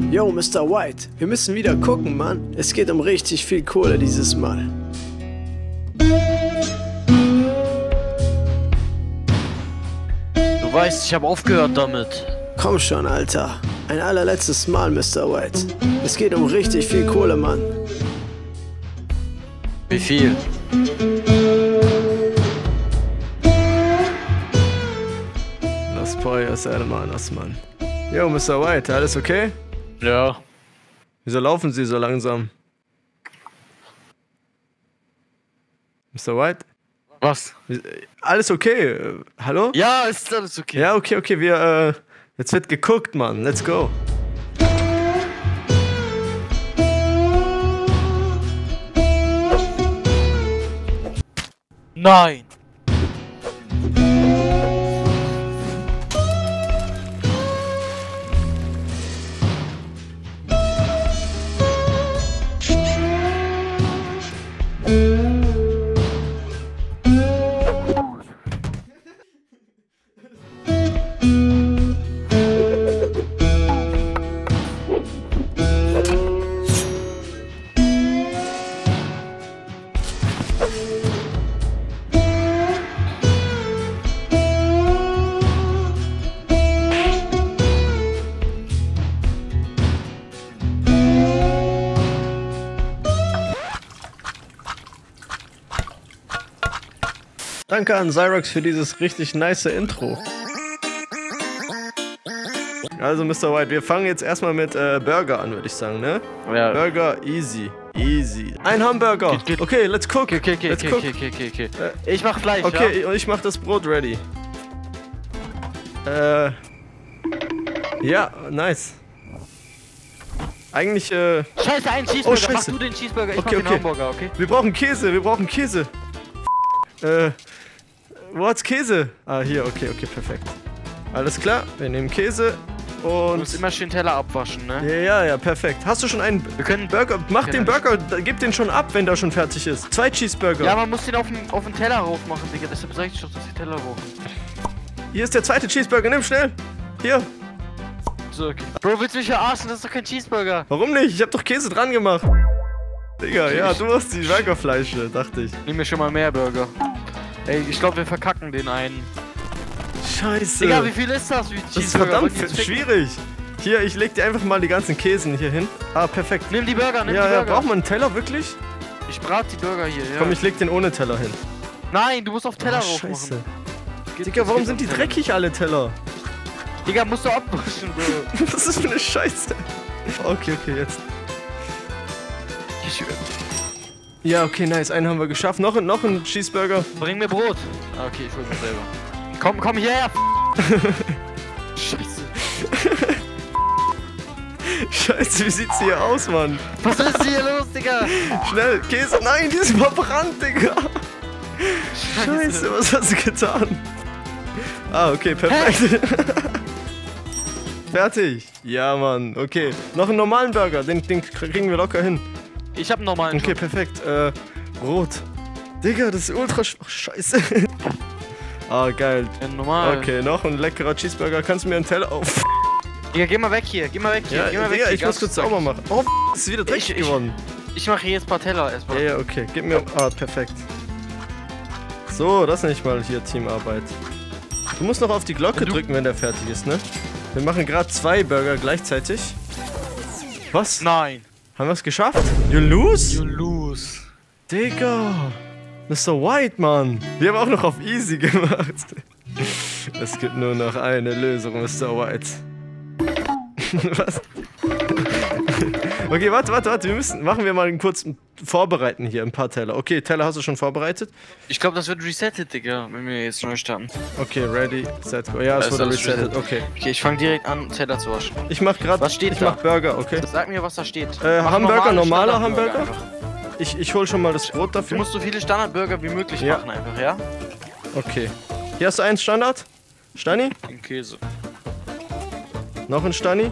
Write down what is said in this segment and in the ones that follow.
Yo, Mr. White, wir müssen wieder gucken, Mann. Es geht um richtig viel Kohle dieses Mal. Du weißt, ich habe aufgehört damit. Komm schon, Alter. Ein allerletztes Mal, Mr. White. Es geht um richtig viel Kohle, Mann. Wie viel? Las pollas, hermanos, Mann. Yo, Mr. White, alles okay? Ja. Wieso laufen Sie so langsam? Mr. White? Was? Alles okay? Hallo? Ja, ist alles okay. Ja, okay, jetzt wird geguckt, Mann. Let's go. Nein. Danke an Zyrox für dieses richtig nice Intro. Also Mr. White, wir fangen jetzt erstmal mit Burger an, würde ich sagen, ne? Ja. Burger, easy. Easy. Ein Hamburger. Geht. Okay, let's cook. Okay. Ich mach Fleisch, Okay, ja? und ich mach das Brot ready. Ja, nice. Eigentlich, Scheiße, ein Cheeseburger. Oh, scheiße. Mach du den Cheeseburger, ich Okay, mach den Hamburger, okay? Wir brauchen Käse. Wo hat's Käse? Ah, hier, okay, perfekt. Alles klar, wir nehmen Käse Du und... musst immer schön Teller abwaschen, ne? Ja, perfekt. Hast du schon einen Wir können Burger? Mach den Burger, gib den schon ab, wenn der schon fertig ist. 2 Cheeseburger. Ja, man muss den auf den Teller rauf machen, Digga. Deshalb sag ich doch, dass die Teller rauf. Hier ist der zweite Cheeseburger, nimm schnell. Hier. So, okay. Bro, willst du mich verarschen? Das ist doch kein Cheeseburger. Warum nicht? Ich hab doch Käse dran gemacht. Digga, ja, du hast die Burgerfleische, dachte ich. Nimm mir schon mal mehr Burger. Ey, ich glaube, wir verkacken den einen. Scheiße. Digga, wie viel ist das? Wie Das ist verdammt schwierig. Hier, ich leg dir einfach mal die ganzen Käsen hier hin. Ah, perfekt. Nimm die Burger, nimm die Ja, Burger. braucht man einen Teller wirklich? Ich brat die Burger hier, ja. Komm, ich leg den ohne Teller hin. Nein, du musst auf Teller rauf Scheiße. machen. Digga, warum sind die dreckig, alle Teller? Digga, musst du abwaschen, Bro. Was ist für eine Scheiße? Okay, jetzt. Ja, okay, nice. Einen haben wir geschafft. Noch ein Cheeseburger. Bring mir Brot. Ah, okay, ich hol mir selber. Komm hierher. Scheiße. Scheiße, wie sieht's hier aus, Mann? Was ist hier los, Digga? Schnell, Käse. Nein, die ist verbrannt, Digga. Scheiße, was hast du getan? Ah, okay, perfekt. Fertig. Ja, Mann. Okay. Noch einen normalen Burger. Den kriegen wir locker hin. Ich hab einen normalen. Okay, perfekt. Brot. Digga, das ist ultra scheiße. Ah, geil. Ja, normal. Okay, noch ein leckerer Cheeseburger. Kannst du mir einen Teller auf? Digga, geh mal weg hier. Ja, Geh mal weg Digga, hier. ich muss kurz sauber machen. Oh, ist wieder dreckig geworden. Ich mache hier jetzt ein paar Teller erstmal. Ja, okay. Gib mir... Ah, perfekt. So, das nenne ich mal hier Teamarbeit. Du musst noch auf die Glocke drücken, wenn der fertig ist, ne? Wir machen gerade 2 Burger gleichzeitig. Was? Nein. Haben wir es geschafft? You lose? You lose. Digga. Mr. White, Mann. Wir haben auch noch auf easy gemacht. Es gibt nur noch eine Lösung, Mr. White. Was? Okay, warte. Machen wir mal kurz vorbereiten hier ein paar Teller. Okay, Teller hast du schon vorbereitet? Ich glaube, das wird resettet, Digga, wenn wir jetzt neu starten. Okay, ready, set, go. Ja, es wurde resettet, okay. Okay, ich fange direkt an, Teller zu waschen. Ich mach gerade, Was steht ich da? mach Burger, okay? Sag mir, was da steht. Hamburger, normaler Hamburger? einfach. Ich hol schon mal das Brot Du dafür. musst so viele Standardburger wie möglich Ja. machen einfach, ja? Okay. Hier hast du einen Standard. Stani? Den Käse. Noch ein Stani.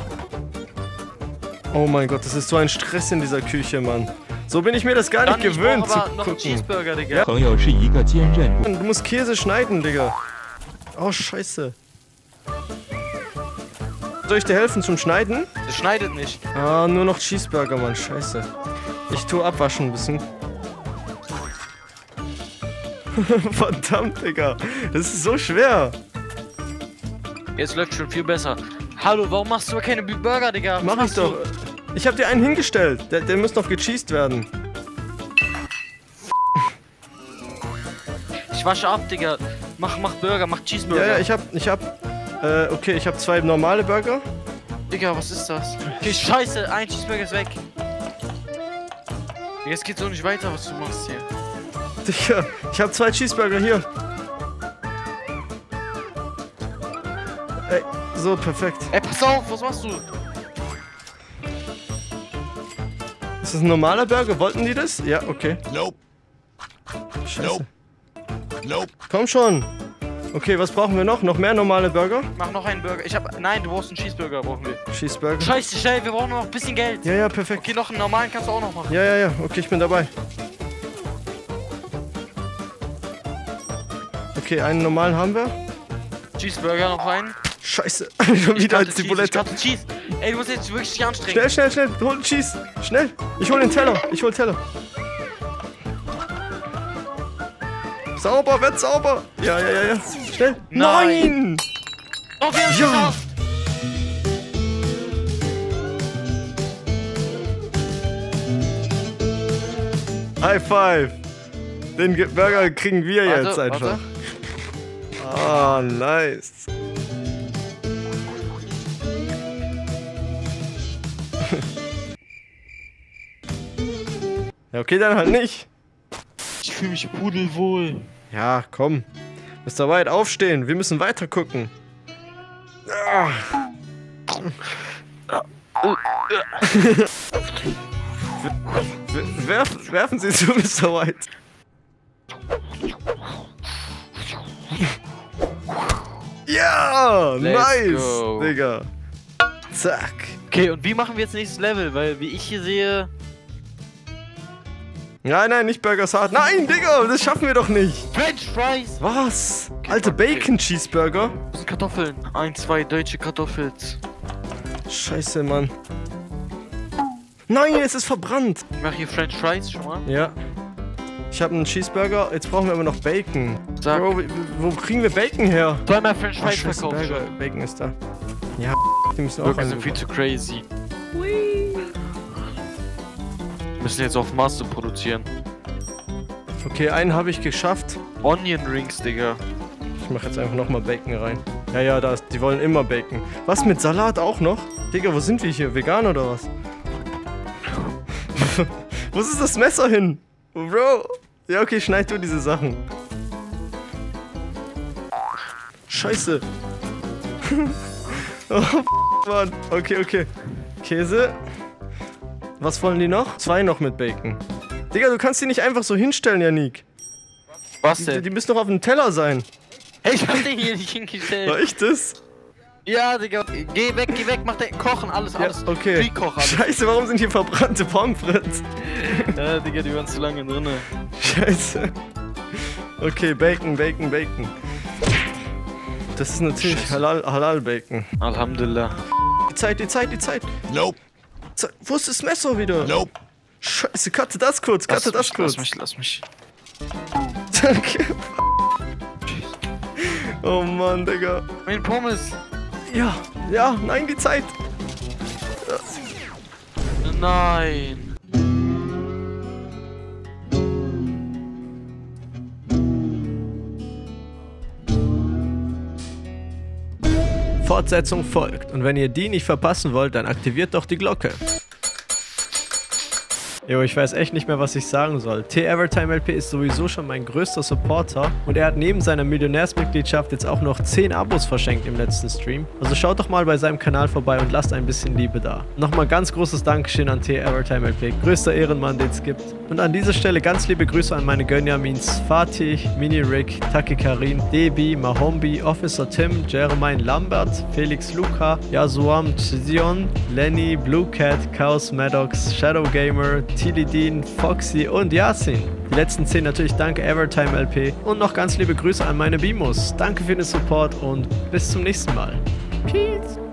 Oh mein Gott, das ist so ein Stress in dieser Küche, Mann. So bin ich mir das gar nicht gewöhnt zu noch einen gucken. Cheeseburger, Digga. Ja. 朋友是一个坚韧。 Du musst Käse schneiden, Digga. Oh, scheiße. soll ich dir helfen zum Schneiden? Das schneidet nicht. Ah, nur noch Cheeseburger, Mann. Scheiße. Ich tue abwaschen ein bisschen. Verdammt, Digga. Das ist so schwer. Jetzt läuft schon viel besser. Hallo, warum machst du aber keine Burger, Digga? Was Mach ich machst doch. du? Ich hab dir einen hingestellt. Der muss noch gecheased werden. Ich wasche ab, Digga. Mach Burger, mach Cheeseburger. Ja, ich hab, okay, ich hab 2 normale Burger. Digga, was ist das? Okay, scheiße, ein Cheeseburger ist weg. Jetzt geht's auch nicht weiter, was du machst hier. Digga, ich hab 2 Cheeseburger hier. Ey, so, perfekt. Ey, pass auf, was machst du? Ist das ein normaler Burger? Wollten die das? Ja, okay. Nope. Scheiße. Nope. Nope. Komm schon. Okay, was brauchen wir noch? Noch mehr normale Burger? Mach noch einen Burger. Nein, du brauchst einen Cheeseburger, brauchen wir. Cheeseburger. Scheiße, schnell, wir brauchen noch ein bisschen Geld. Ja, perfekt. Okay, noch einen normalen kannst du auch noch machen. Ja, okay, ich bin dabei. Okay, einen normalen haben wir. Cheeseburger noch einen. Scheiße, schon wieder als die Bulette. Ich hatte Cheese. Ey, du musst jetzt wirklich dich anstrengen. Schnell, hol den Cheese. Schnell. Ich hol den Teller. Sauber, wird sauber. Ja. Schnell. Nein. Oh, wir haben es Ja. geschafft. High five. Den Burger kriegen wir jetzt einfach. Ah, nice. Ja, okay, dann halt nicht. Ich fühle mich pudelwohl. Ja, komm. Mr. White, aufstehen. Wir müssen weiter gucken. Ah. Werfen Sie zu, Mr. White. Ja, Let's nice, go. Digga. Zack. Okay, und wie machen wir jetzt nächstes Level? Weil, wie ich hier sehe... Nein, nicht Burgers Hard. Nein, Digga, das schaffen wir doch nicht. French Fries! Was? Alte Bacon-Cheeseburger? Das sind Kartoffeln. 1, 2 deutsche Kartoffeln. Scheiße, Mann. Nein, es ist verbrannt. Ich mache hier French Fries schon mal. Ja. Ich habe einen Cheeseburger, jetzt brauchen wir aber noch Bacon. Sag. Bro, wo kriegen wir Bacon her? Zweimal French Ach, Fries scheiße, verkauft Burger. schon. Bacon ist da. Ja, die müssen auch Burger sind rein. viel zu crazy. Wir müssen jetzt auf Masse produzieren. Okay, einen habe ich geschafft. Onion Rings, Digga. Ich mache jetzt einfach nochmal Bacon rein. Ja, die wollen immer Bacon. Was, mit Salat auch noch? Digga, wo sind wir hier? Vegan oder was? Wo ist das Messer hin? Bro. Ja, okay, schneid du diese Sachen. Scheiße. Oh, Mann. Okay. Käse. Was wollen die noch? 2 noch mit Bacon. Digga, du kannst die nicht einfach so hinstellen, Yannick. Was denn? Die müssen doch auf dem Teller sein. Hey, ich hab den hier nicht hingestellt. War ich das? Ja, Digga. Geh weg, mach den Kochen, alles. Okay. Pre-Koch, alles. Scheiße, warum sind hier verbrannte Pommes frites? Ja, Digga, die waren zu lange drinne. Scheiße. Okay, Bacon. Das ist natürlich Halal-Bacon. Alhamdulillah. Die Zeit. Nope. Wo ist das Messer wieder? Nope. Scheiße, cutte das kurz. Lass mich. Danke. Oh Mann, Digga. Mein Pommes. Ja, nein, die Zeit. Nein. Fortsetzung folgt. Und wenn ihr die nicht verpassen wollt, dann aktiviert doch die Glocke. Jo, ich weiß echt nicht mehr, was ich sagen soll. T-Evertime-LP ist sowieso schon mein größter Supporter und er hat neben seiner Millionärsmitgliedschaft jetzt auch noch 10 Abos verschenkt im letzten Stream. Also schaut doch mal bei seinem Kanal vorbei und lasst ein bisschen Liebe da. Nochmal ganz großes Dankeschön an T-Evertime-LP, größter Ehrenmann, den es gibt. Und an dieser Stelle ganz liebe Grüße an meine Gönjamins, Fatih, Mini-Rick, Taki Karin, Debi, Mahombi, Officer Tim, Jermaine Lambert, Felix Luca, Yasuam Chizion, Lenny, Blue Cat, Chaos Maddox, Shadow Gamer, Tilidin, Foxy und Yasin. Die letzten 10 natürlich danke Evertime LP und noch ganz liebe Grüße an meine Bimos. Danke für den Support und bis zum nächsten Mal. Peace!